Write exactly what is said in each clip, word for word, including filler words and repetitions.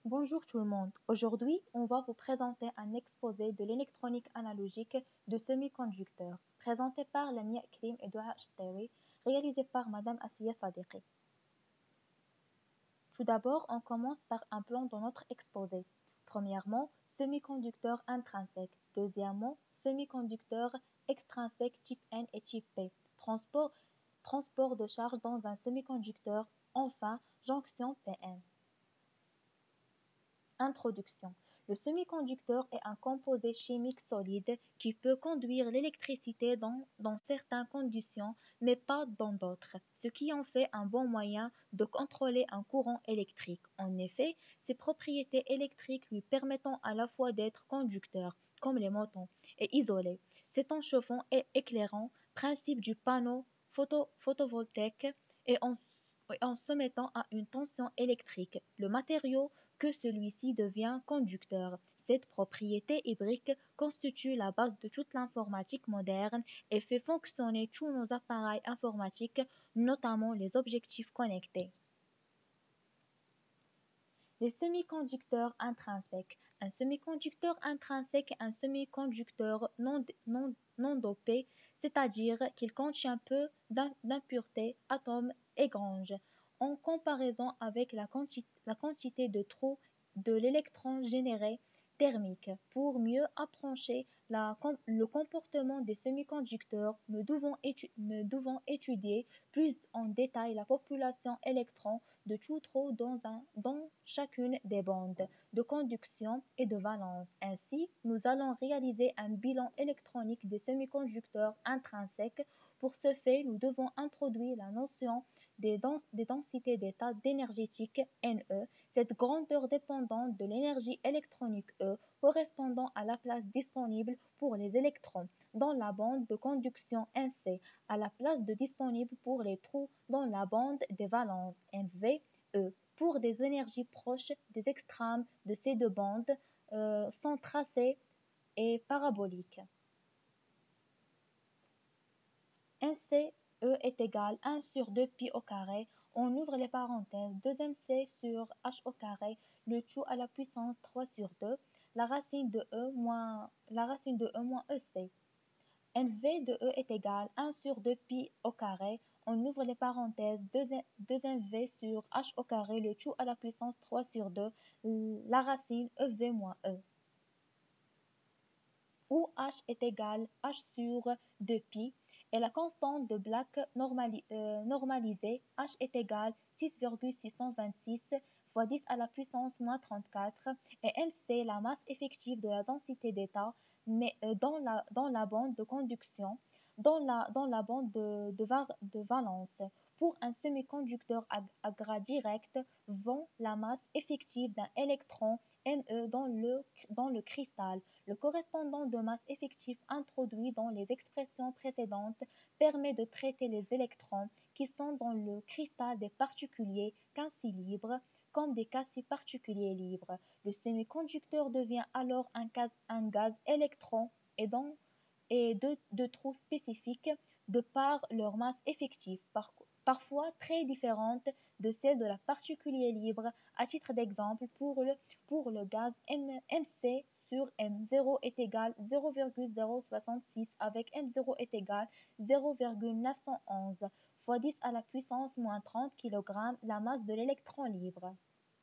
Bonjour tout le monde. Aujourd'hui, on va vous présenter un exposé de l'électronique analogique de semi-conducteurs, présenté par Lamia Krim et Doha Shtari, réalisé par Madame Asiya Sadiqi. Tout d'abord, on commence par un plan de notre exposé. Premièrement, semi-conducteur intrinsèque. Deuxièmement, semi-conducteur extrinsèque type N et type P. Transport, transport de charge dans un semi-conducteur. Enfin, jonction P N. Introduction. Le semi-conducteur est un composé chimique solide qui peut conduire l'électricité dans, dans certaines conditions, mais pas dans d'autres, ce qui en fait un bon moyen de contrôler un courant électrique. En effet, ses propriétés électriques lui permettant à la fois d'être conducteur, comme les motons, et isolé. C'est en chauffant et éclairant, principe du panneau photo- photovoltaïque, et en, et en se mettant à une tension électrique. Le matériau que celui-ci devient conducteur. Cette propriété hybride constitue la base de toute l'informatique moderne et fait fonctionner tous nos appareils informatiques, notamment les objectifs connectés. Les semi-conducteurs intrinsèques. Un semi-conducteur intrinsèque est un semi-conducteur non, non, non dopé, c'est-à-dire qu'il contient peu d'impuretés, atomes et granges, en comparaison avec la, quanti la quantité de trous de l'électron généré thermique. Pour mieux approcher la, le comportement des semi-conducteurs, nous devons, étu nous devons étudier plus en détail la population électrons de tout trou dans, un, dans chacune des bandes de conduction et de valence. Ainsi, nous allons réaliser un bilan électronique des semi-conducteurs intrinsèques. Pour ce fait, nous devons introduire la notion des, dens des densités d'état énergétique N E, cette grandeur dépendante de l'énergie électronique E correspondant à la place disponible pour les électrons dans la bande de conduction N C, à la place de disponible pour les trous dans la bande des valences N V E. Pour des énergies proches des extrêmes de ces deux bandes euh, sont tracées et paraboliques. un C E est égal à un sur deux pi au carré, on ouvre les parenthèses, deux M C sur H au carré, le tout à la puissance trois sur deux, la racine de E moins, la racine de E moins E C. N V de E est égal à un sur deux pi au carré, on ouvre les parenthèses, deux N V sur H au carré, le tout à la puissance trois sur deux, la racine E V moins E. Où H est égal à H sur deux pi, et la constante de Black normali euh, normalisée, H est égal à six virgule six cent vingt-six fois dix à la puissance moins trente-quatre, et M C, la masse effective de la densité d'état, mais euh, dans, la, dans la bande de conduction, dans la, dans la bande de, de, de valence. Pour un semi-conducteur à, à gras direct, vont la masse effective d'un électron Ne dans le, dans le cristal. Le correspondant de masse effective introduit dans les expressions précédentes permet de traiter les électrons qui sont dans le cristal des particuliers quasi libres comme des quasi-particuliers libres. Le semi-conducteur devient alors un gaz, un gaz électron et, donc, et de, de trous spécifiques de par leur masse effective, par, parfois très différente de celle de la particulier libre. À titre d'exemple, pour le, pour le gaz M, MC sur M zéro est égal à zéro virgule zéro soixante-six avec M zéro est égal à zéro virgule neuf cent onze fois dix à la puissance moins trente kilogrammes la masse de l'électron libre.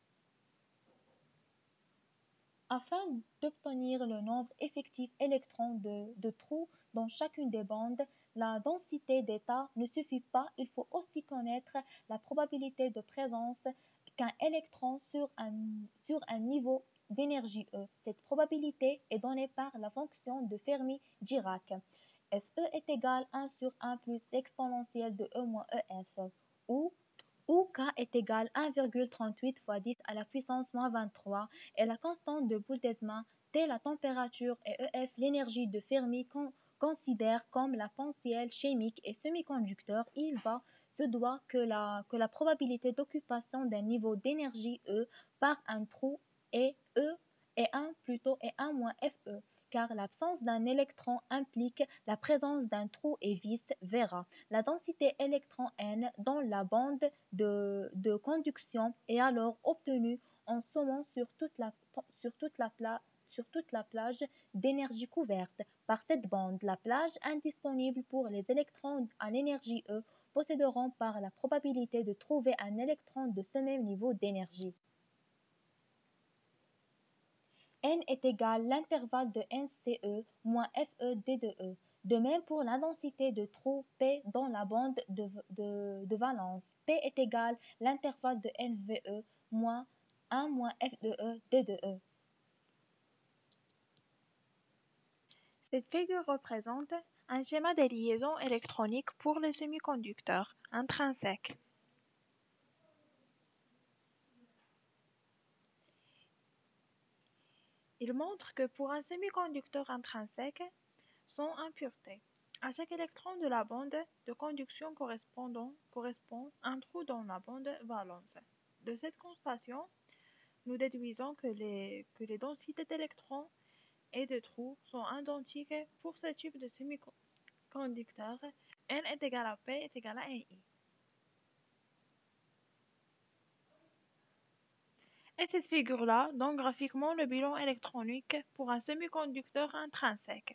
Afin d'obtenir le nombre effectif électrons de, de trous dans chacune des bandes, la densité d'état ne suffit pas, il faut aussi connaître la probabilité de présence qu'un électron sur un, sur un niveau d'énergie E. Cette probabilité est donnée par la fonction de Fermi-Dirac. Fe est égal à un sur un plus l'exponentielle de E moins Ef, où où K est égal à un virgule trente-huit fois dix à la puissance moins vingt-trois et la constante de Boltzmann, T la température et Ef l'énergie de Fermi qu'on considère comme la potentielle chimique et semi-conducteur, il va se doit que la, que la probabilité d'occupation d'un niveau d'énergie E par un trou est E et un plutôt et un moins Fe, car l'absence d'un électron implique la présence d'un trou et vice-versa. La densité électron N dans la bande de, de conduction est alors obtenue en sommant sur toute la, sur toute la, pla- sur toute la plage d'énergie couverte par cette bande. La plage indisponible pour les électrons à l'énergie E posséderont par la probabilité de trouver un électron de ce même niveau d'énergie. N est égal à l'intervalle de N C E moins F E D de E. De même pour l'intensité de trou P dans la bande de, de, de valence. P est égal à l'intervalle de N V E moins un moins F de E D de E. Cette figure représente un schéma des liaisons électroniques pour les semi-conducteurs intrinsèques. Il montre que pour un semi-conducteur intrinsèque, sont impuretés. À chaque électron de la bande de conduction correspondant correspond un trou dans la bande valence. De cette constatation, nous déduisons que les, que les densités d'électrons et de trous sont identiques pour ce type de semi-conducteur. N est égal à P est égal à Ni. Et cette figure-là donne graphiquement le bilan électronique pour un semi-conducteur intrinsèque.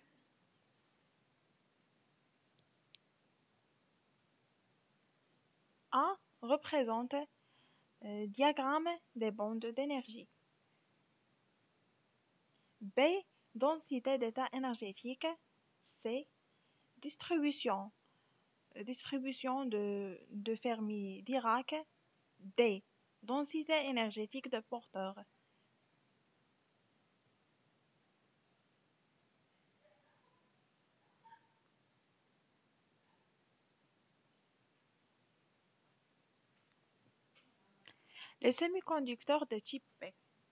A représente le diagramme des bandes d'énergie. B, densité d'état énergétique. C, distribution, distribution de, de Fermi-Dirac. D, densité énergétique de porteurs. Les semi-conducteurs de type P.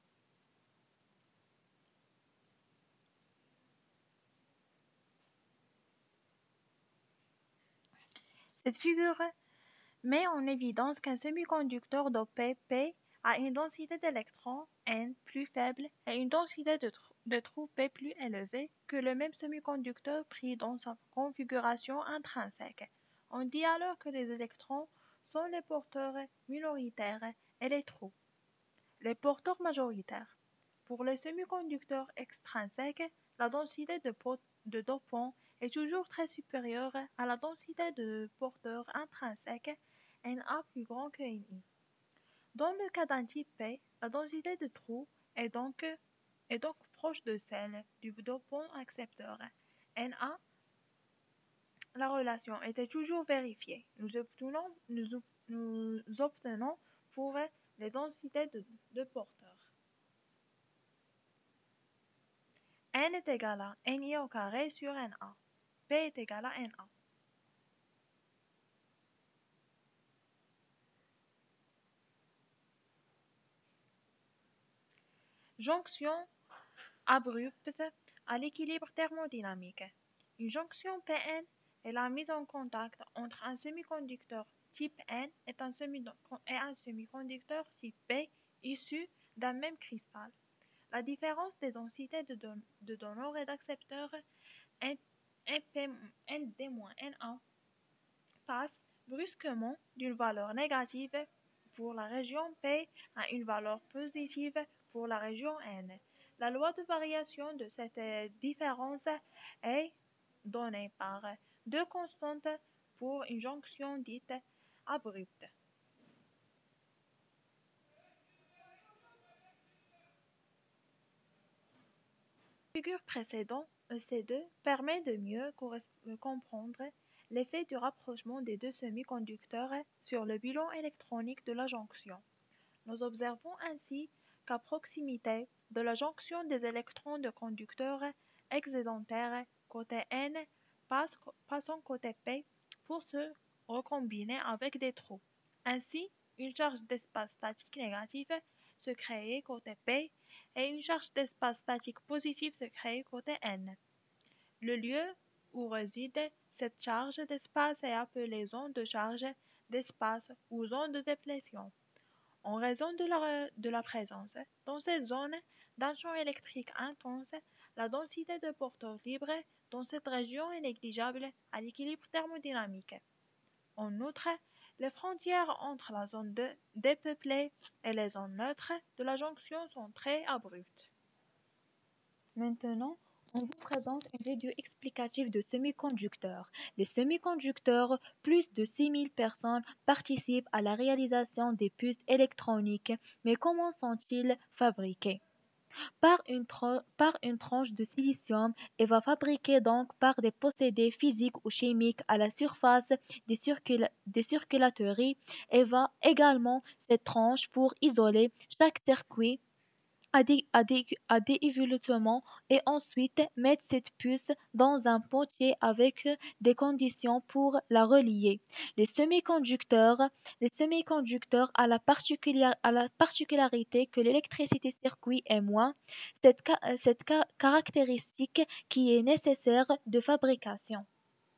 Cette figure met en évidence qu'un semi-conducteur dopé P a une densité d'électrons N plus faible et une densité de, trou de trous P plus élevée que le même semi-conducteur pris dans sa configuration intrinsèque. On dit alors que les électrons sont les porteurs minoritaires et les trous, les porteurs majoritaires. Pour les semi-conducteurs extrinsèques, la densité de, de dopants est toujours très supérieure à la densité de porteurs intrinsèques, Na plus grand que Ni. Dans le cas d'un type P, la densité de trous est donc, est donc proche de celle du dopant accepteur. Na, la relation était toujours vérifiée. Nous obtenons, nous, nous obtenons pour les densités de, de porteurs. N est égal à Ni au carré sur Na. P est égal à Na. Jonction abrupte à l'équilibre thermodynamique. Une jonction P N est la mise en contact entre un semi-conducteur type N et un, semi et un semi-conducteur type P issu d'un même cristal. La différence des densités de, don de donneurs et d'accepteurs N D moins Na passe brusquement d'une valeur négative pour la région P à une valeur positive pour la région N. La loi de variation de cette différence est donnée par deux constantes pour une jonction dite abrupte. La figure précédente, E C deux, permet de mieux comprendre l'effet du rapprochement des deux semi-conducteurs sur le bilan électronique de la jonction. Nous observons ainsi qu'à proximité de la jonction des électrons de conducteurs excédentaires côté N passent, passant côté P pour se recombiner avec des trous. Ainsi, une charge d'espace statique négative se crée côté P et une charge d'espace statique positive se crée côté N. Le lieu où réside cette charge d'espace est appelé zone de charge d'espace ou zone de déplétion, en raison de la, de la présence dans cette zone d'un champ électrique intense. La densité de porteurs libres dans cette région est négligeable à l'équilibre thermodynamique. En outre, Les frontières entre la zone de- dépeuplée et les zones neutres de la jonction sont très abruptes. Maintenant, on vous présente une vidéo explicative de semi-conducteurs. Les semi-conducteurs, plus de six mille personnes participent à la réalisation des puces électroniques, mais comment sont-ils fabriqués? Par une, tran- par une tranche de silicium et va fabriquer donc par des procédés physiques ou chimiques à la surface des, circula- des circulateries et va également cette tranche pour isoler chaque circuit à des, à des, à des évolutions et ensuite mettre cette puce dans un potier avec des conditions pour la relier. Les semi-conducteurs, les semi-conducteurs à la, particulière- à la particularité que l'électricité circuit est moins, cette, ca- cette ca- caractéristique qui est nécessaire de fabrication.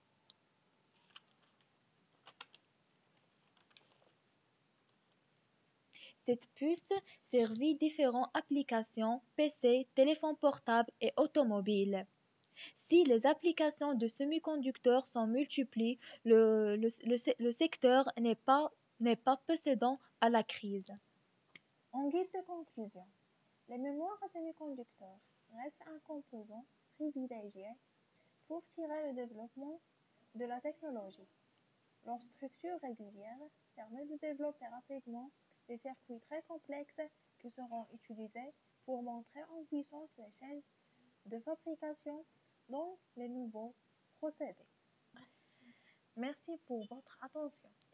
Cette puce servit différentes applications P C, téléphone portable et automobile. Si les applications de semi-conducteurs sont multipliées, le, le- le se- le secteur n'est pas, n'est pas précédent à la crise. En guise de conclusion, les mémoires à semi-conducteurs restent un composant privilégié pour tirer le développement de la technologie. Leur structure régulière permet de développer rapidement des circuits très complexes qui seront utilisés pour montrer en puissance les chaînes de fabrication dans les nouveaux procédés. Merci pour votre attention.